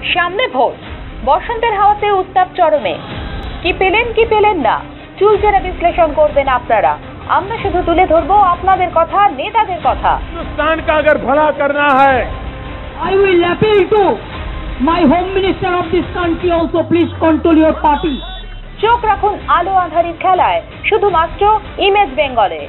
সামনে ভোট, বসন্তের হাওয়াতে উত্তাপ চরমে। কি পেলেন না, চুলচেরা বিশ্লেষণ করবেন আপনারা। আমরা শুধু তুলে ধরবো আপনাদের কথা, নেতাদের কথা। हिंदुस्तान का अगर भला करना है, I will appeal to my home minister of this country also, please control your party. চোখ রাখুন আলো আঁধারির খেলায়, শুধুমাত্র ইমেজ বেঙ্গলে।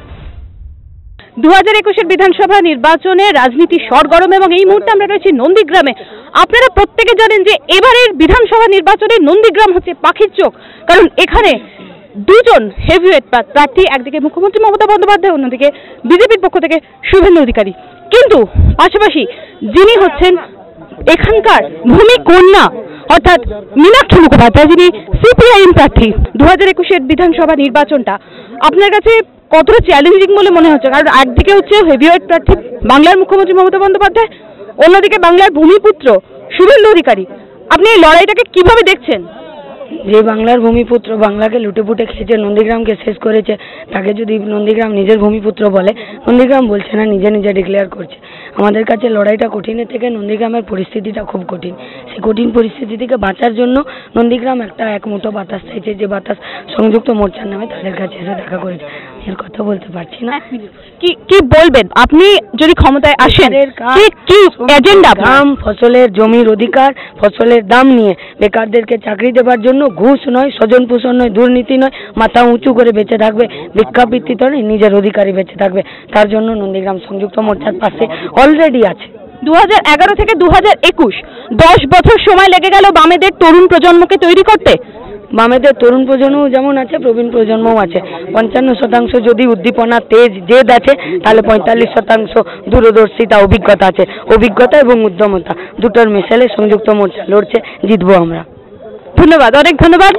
2021 বিধানসভা নির্বাচনে রাজনীতি সরগরম এবং এই মুহূর্তে আমরা রয়েছি নন্দীগ্রামে। আপনারা প্রত্যেকে জানেন যে এবারের বিধানসভা নির্বাচনে নন্দীগ্রাম হচ্ছে পাখির চোখ, কারণ এখানে দুজন হেভিওয়েট প্রার্থী, একদিকে মুখ্যমন্ত্রী মমতা বন্দ্যোপাধ্যায়, অন্যদিকে বিজেপির পক্ষ থেকে শুভেন্দু অধিকারী। কিন্তু পাশাপাশি যিনি হচ্ছেন এখানকার ভূমি কন্যা অর্থাৎ মীনাক্ষী মুখোপাধ্যায়, যিনি সিপিআইএম প্রার্থী। 2021 বিধানসভা নির্বাচনটা আপনার কাছে কতটা চ্যালেঞ্জিং বলে মনে হচ্ছে? কারণ একদিকে হচ্ছে হেভিওয়েট প্রার্থী বাংলার মুখ্যমন্ত্রী মমতা বন্দ্যোপাধ্যায়, অন্যদিকে বাংলার ভূমিপুত্র শুভেন্দু অধিকারী। আপনি এই লড়াইটাকে কিভাবে দেখছেন? যে বাংলার ভূমিপুত্র বাংলাকে লুটেপুটে খেয়েছে, নন্দীগ্রামকে শেষ করেছে, তাকে যদি নন্দীগ্রাম নিজের ভূমিপুত্র বলে, নন্দীগ্রাম বলছে না, নিজে নিজে ডিক্লেয়ার করছে। আমাদের কাছে লড়াইটা কঠিনের থেকে নন্দীগ্রামের পরিস্থিতিটা খুব কঠিন। সেই কঠিন পরিস্থিতি থেকে বাঁচার জন্য নন্দীগ্রাম একটা এক মুঠো বাতাস চাইছে, যে বাতাস সংযুক্ত মোর্চার নামে তাদের কাছে এসে দেখা করেছে। এর কথা বলতে পারছি না। কি বলবেন আপনি যদি ক্ষমতায় আসেন? কি এজেন্ডা? গ্রাম, ফসলের জমির অধিকার, ফসলের দাম নিয়ে বেকারদেরকে চাকরি দেওয়ার জন্য ঘুষ নয়, স্বজন পোষণ নয়, দুর্নীতি নয়, মাথা উঁচু করে বেঁচে থাকবে, ভিক্ষাবৃত্তি তো নয়, নিজের অধিকারই বেঁচে থাকবে। তার জন্য নন্দীগ্রাম সংযুক্ত মোর্চার পাশে অলরেডি আছে। 2011 থেকে 2021 10 বছর সময় লেগে গেল বামেদের তরুণ প্রজন্মকে তৈরি করতে। বামেদের তরুণ প্রজন্ম যেমন আছে, প্রবীণ প্রজন্মও আছে। 55% যদি উদ্দীপনা, তেজ, জেদ আছে, তাহলে 45% দূরদর্শিতা, অভিজ্ঞতা আছে। অভিজ্ঞতা এবং উদ্যমতা দুটোর মিশেলে সংযুক্ত মোর্চা লড়ছে, জিতবো আমরা। ধন্যবাদ, অনেক ধন্যবাদ।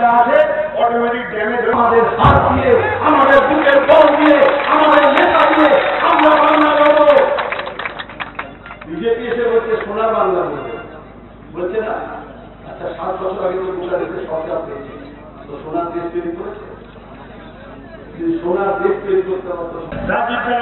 বিজেপি এসে বলছে সোনার বাংলা বলছে না। আচ্ছা, 7 বছর আগে তো গোটা দেশে সরকার পেয়েছে, তো সোনার দেশ তৈরি করেছে। সোনার দেশ তৈরি করতে পারতো।